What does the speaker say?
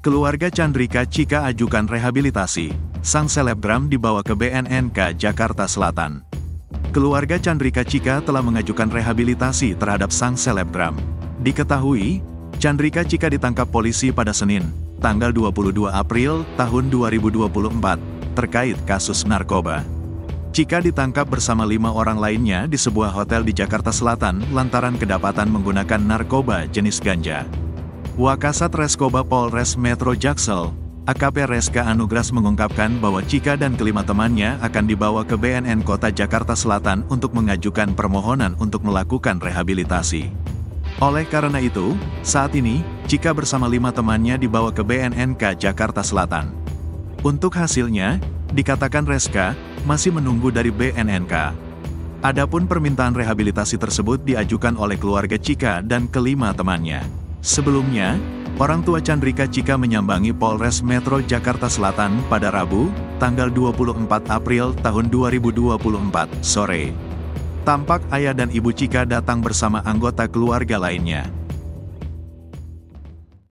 Keluarga Chandrika Cika ajukan rehabilitasi. Sang selebgram dibawa ke BNNK Jakarta Selatan. Keluarga Chandrika Cika telah mengajukan rehabilitasi terhadap sang selebgram. Diketahui, Chandrika Cika ditangkap polisi pada Senin, tanggal 22 April tahun 2024, terkait kasus narkoba. Cika ditangkap bersama 5 orang lainnya di sebuah hotel di Jakarta Selatan lantaran kedapatan menggunakan narkoba jenis ganja. Wakasat Reskoba Polres Metro Jaksel, AKP Reska Anugras mengungkapkan bahwa Cika dan kelima temannya akan dibawa ke BNN Kota Jakarta Selatan untuk mengajukan permohonan untuk melakukan rehabilitasi. Oleh karena itu, saat ini, Cika bersama 5 temannya dibawa ke BNNK Jakarta Selatan. Untuk hasilnya, dikatakan Reska, masih menunggu dari BNNK. Adapun permintaan rehabilitasi tersebut diajukan oleh keluarga Cika dan kelima temannya. Sebelumnya, orang tua Chandrika Cika menyambangi Polres Metro Jakarta Selatan pada Rabu, tanggal 24 April tahun 2024, sore. Tampak ayah dan ibu Cika datang bersama anggota keluarga lainnya.